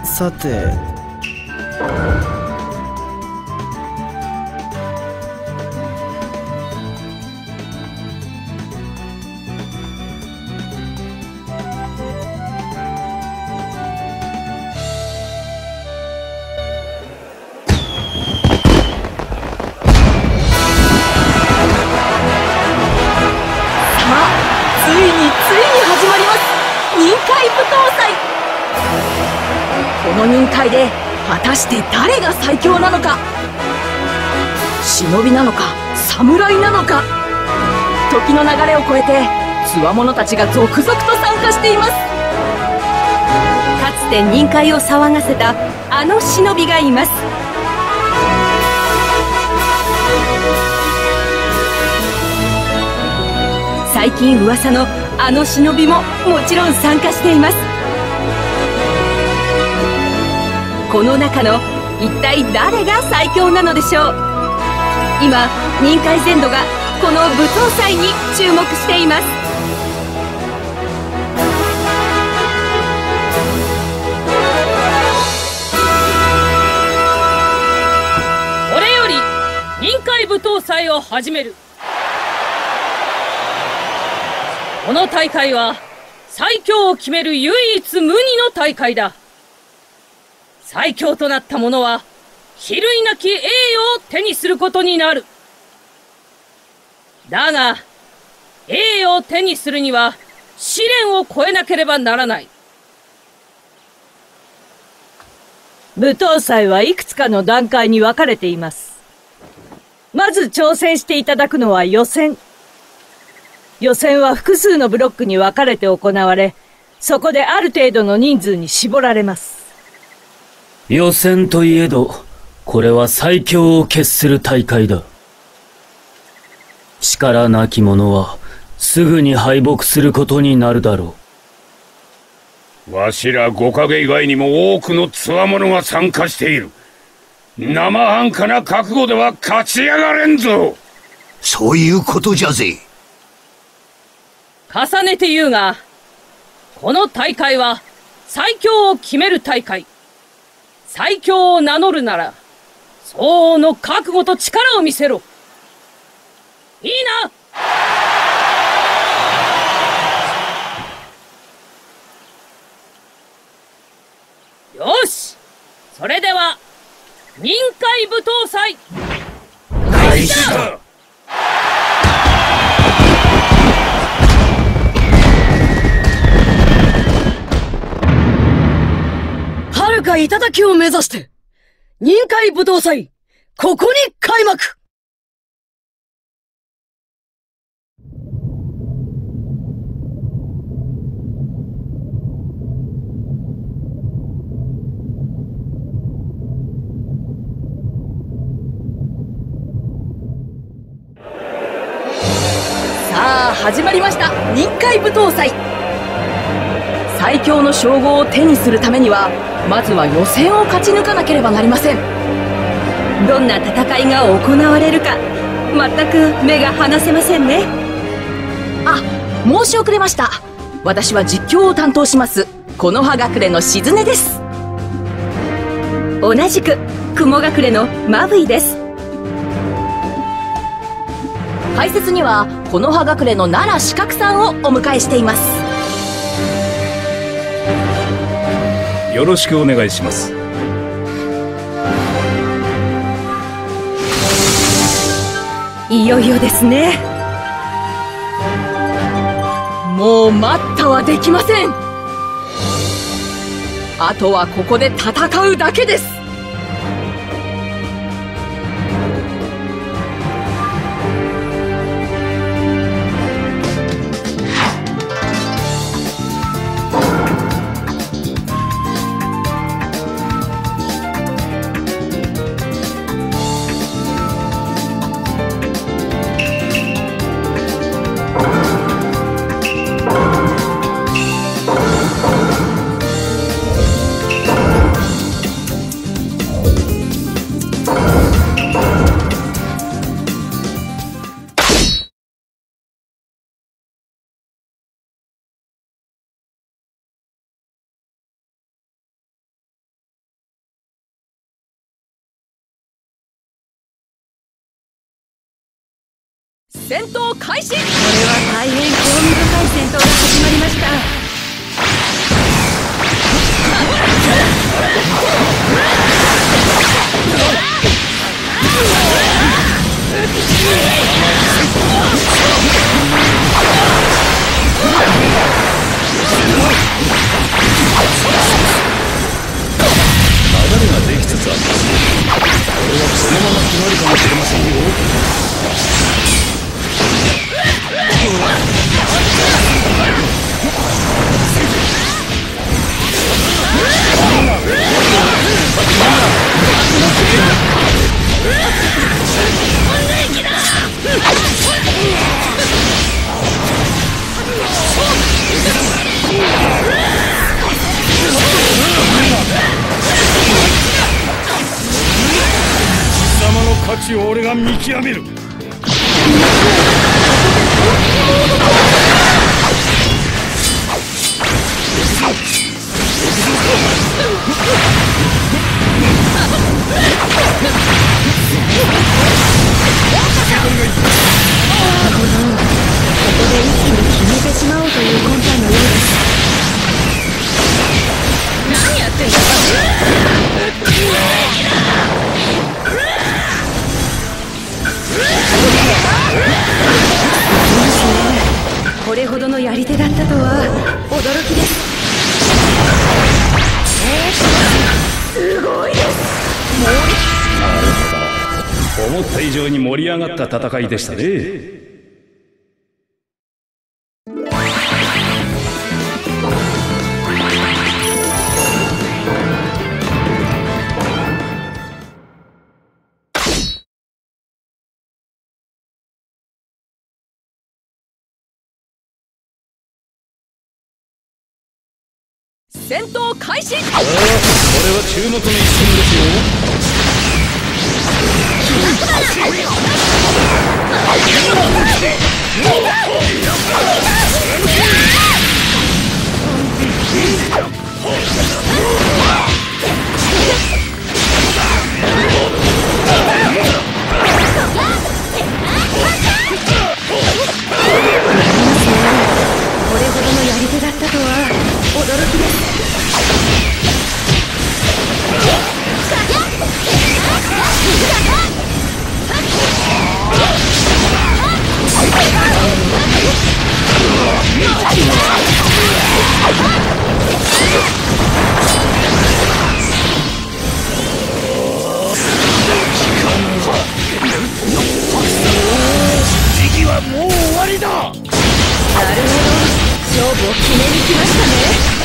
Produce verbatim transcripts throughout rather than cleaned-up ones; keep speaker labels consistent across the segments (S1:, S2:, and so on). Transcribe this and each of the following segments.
S1: さて、
S2: この任界で果たして誰が最強なのか。忍びなのか侍なのか。時の流れを超えて強者たちが続々と参加しています。
S3: かつて任界を騒がせたあの忍びがいます。最近噂のあの忍びももちろん参加しています。この中の一体誰が最強なのでしょう。今任界全土がこの武闘祭に注目しています。
S4: これより任界武闘祭を始める。この大会は最強を決める唯一無二の大会だ。最強となった者は比類なき栄誉を手にすることになる。だが栄誉を手にするには試練を越えなければならない。
S5: 武闘祭はいくつかの段階に分かれています。まず挑戦していただくのは予選。予選は複数のブロックに分かれて行われ、そこである程度の人数に絞られます。
S6: 予選といえど、これは最強を決する大会だ。力なき者は、すぐに敗北することになるだろ
S7: う。わしら五影以外にも多くの強者が参加している。生半可な覚悟では勝ち上がれんぞ。
S8: そういうことじゃぜ。
S4: 重ねて言うが、この大会は最強を決める大会。最強を名乗るなら、相応の覚悟と力を見せろ。いいな。よし、それでは任界武闘祭開始だ。
S2: 遥か頂を目指して任界武闘祭、ここに開幕。さあ始まりました、任界武闘祭。最強の称号を手にするためには、まずは予選を勝ち抜かなければなりません。
S3: どんな戦いが行われるか、全く目が離せませんね。
S2: あ、申し遅れました。私は実況を担当します木の葉隠れのしずねです。
S3: 同じく雲隠れのマブイです。
S2: 解説には木の葉隠れの奈良四角さんをお迎えしています。
S9: よろしくお願いします。
S3: いよいよですね。
S2: もう待ったはできません。あとはここで戦うだけです。 戦闘開始。これ
S3: は大変興味深い戦闘が始まりました。
S9: 流れができつつある。これはそのまま決まるかもしれませんよ。貴様の価値を俺が見極める。
S3: これほどのやり手だったとは驚きです。すごいです。
S9: なるほど。思った以上に盛り上がった戦いでしたね。
S2: 戦闘開始。
S9: これは注目の一戦ですよ。
S3: これほどのやり手だったとは驚きです。
S7: 時期はもう終わりだ。
S3: なるほど、勝負を決めに来ましたね。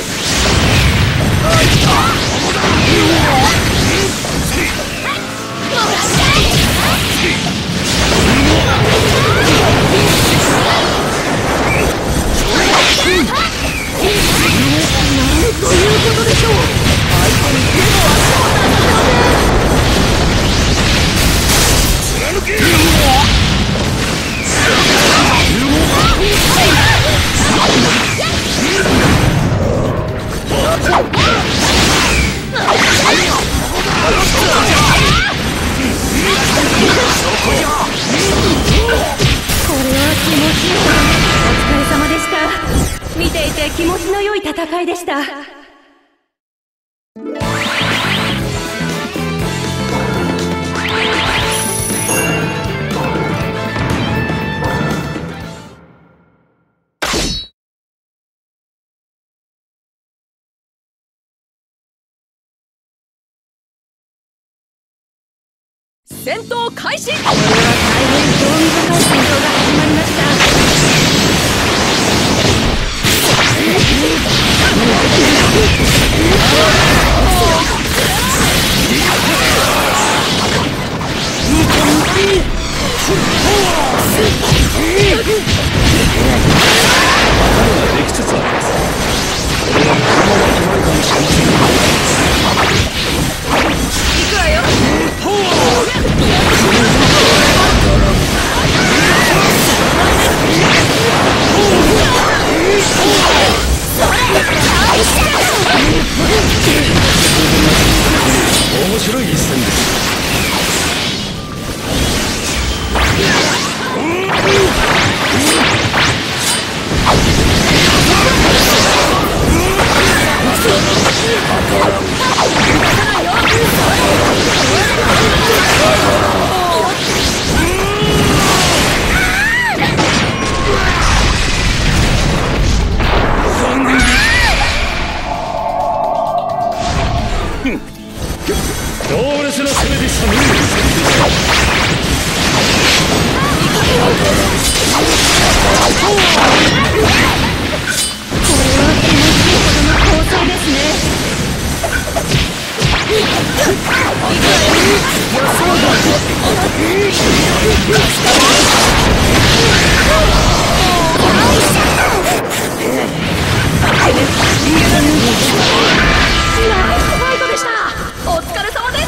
S3: なんということでしょう。相手に手の足を出したので。
S7: 貫け。
S3: 見ていて気持ちの良い戦いでした。
S2: 戦闘開始。
S3: これは大変興味深い戦闘が始まりました。
S9: できつつあります。これはこのまま決まるかもしれません。
S2: 行くわよ。
S9: 面白い一戦です。 強烈な攻めでしたね。
S3: これは気持ちいいほどの構想ですね。予想が
S2: ナイスファイトでした。お疲れ様です。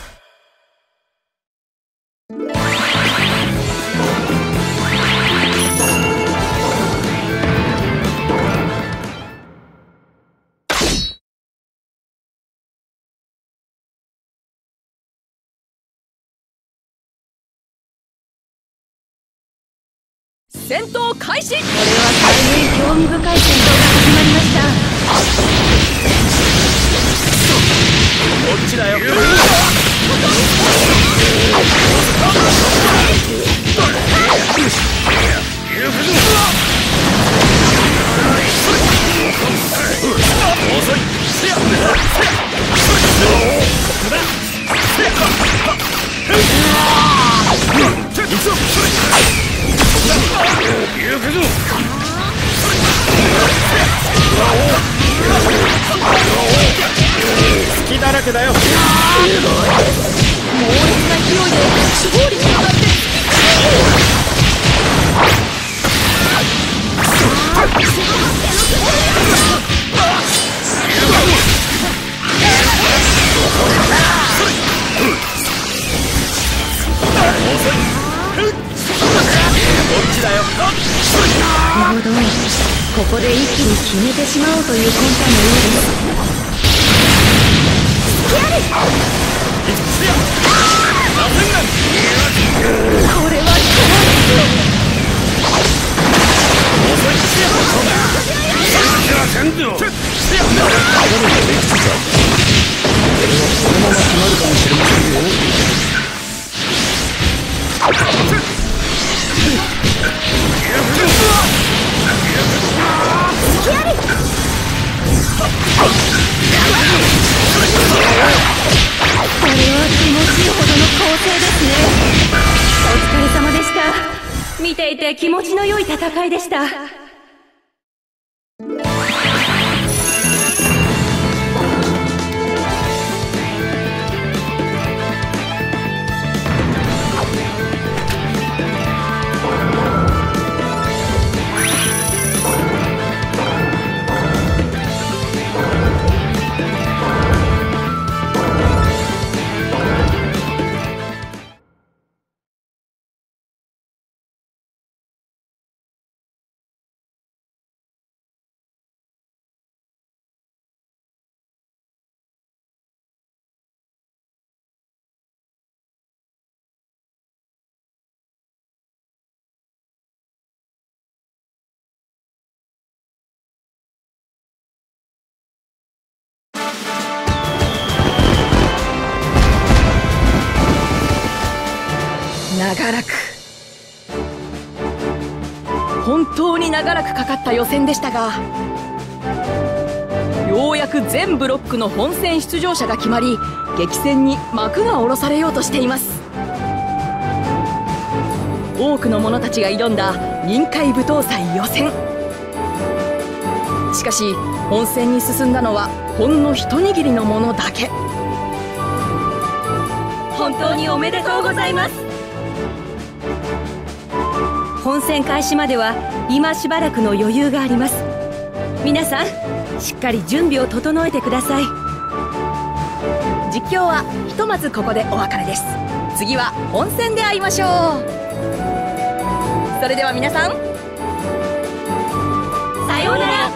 S2: 戦闘開始。これは大変興味深い戦闘が始まりました。
S9: こっちだよ。遅い。隙だらけだよ。
S2: 猛烈な勢いで勝利に向かってなるほど、ここで一気に決めてしまおうという魂胆のようです。これはこれは気持ちいいほどの構成ですね。
S3: お疲れ様でした。見ていて気持ちの良い戦いでした。
S2: 長らく本当に長らくかかった予選でしたが、ようやく全ブロックの本戦出場者が決まり、激戦に幕が下ろされようとしています。多くの者たちが挑んだ臨海舞踏祭予選。しかし本戦に進んだのはほんの一握りの者だけ。
S3: 本当におめでとうございます。本戦開始までは今しばらくの余裕があります。皆さんしっかり準備を整えてください。
S2: 実況はひとまずここでお別れです。次は本戦で会いましょう。それでは皆さん、
S3: さようなら。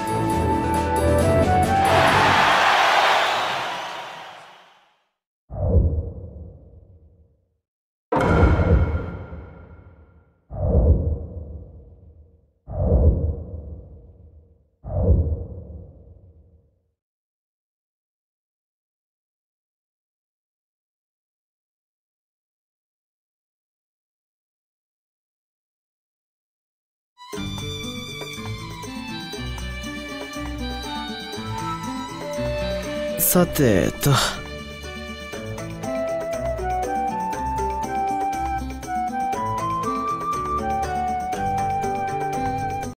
S1: さてと。